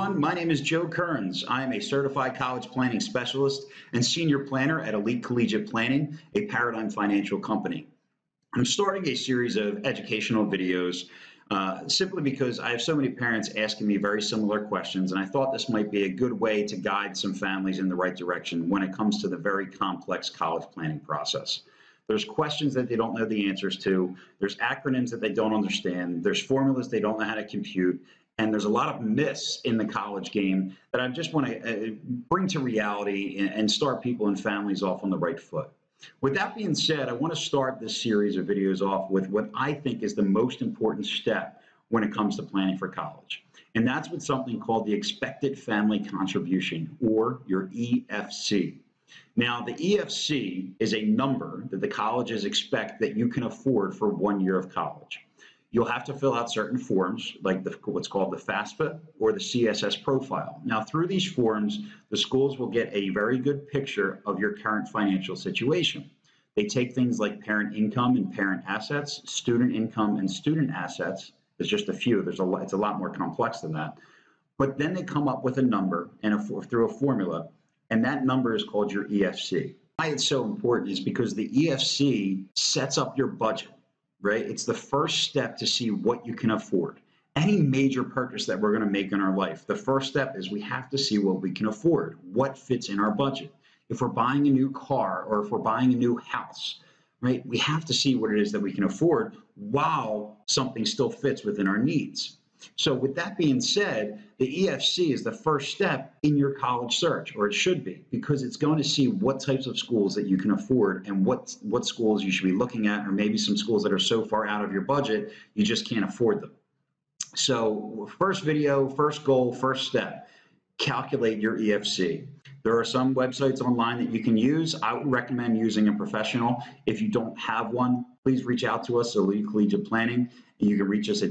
everyone. My name is Joe Kerins. I am a certified college planning specialist and senior planner at Elite Collegiate Planning, a Paradigm financial company. I'm starting a series of educational videos simply because I have so many parents asking me very similar questions, and I thought this might be a good way to guide some families in the right direction when it comes to the very complex college planning process. There's questions that they don't know the answers to. There's acronyms that they don't understand. There's formulas they don't know how to compute. And there's a lot of myths in the college game that I just want to bring to reality and start people and families off on the right foot. With that being said, I want to start this series of videos off with what I think is the most important step when it comes to planning for college. And that's with something called the expected family contribution, or your EFC. Now, the EFC is a number that the colleges expect that you can afford for 1 year of college. You'll have to fill out certain forms, like what's called the FAFSA or the CSS profile. Now, through these forms, the schools will get a very good picture of your current financial situation. They take things like parent income and parent assets, student income and student assets. There's just a few. It's a lot more complex than that. But then they come up with a number and through a formula, and that number is called your EFC. Why it's so important is because the EFC sets up your budget. Right? It's the first step to see what you can afford. Any major purchase that we're going to make in our life, the first step is we have to see what we can afford, what fits in our budget. If we're buying a new car or if we're buying a new house, right, we have to see what it is that we can afford while something still fits within our needs. So with that being said, the EFC is the first step in your college search, or it should be, because it's going to see what types of schools that you can afford and what schools you should be looking at, or maybe some schools that are so far out of your budget, you just can't afford them. So first video, first goal, first step, calculate your EFC. There are some websites online that you can use. I would recommend using a professional. If you don't have one, please reach out to us at Elite Collegiate Planning. You can reach us at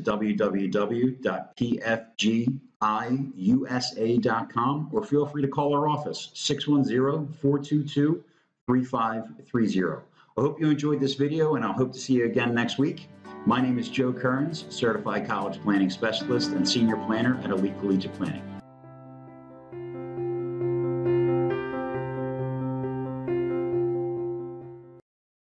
www.pfgiusa.com, or feel free to call our office, 610-422-3530. I hope you enjoyed this video, and I hope to see you again next week. My name is Joe Kerins, Certified College Planning Specialist and Senior Planner at Elite Collegiate Planning.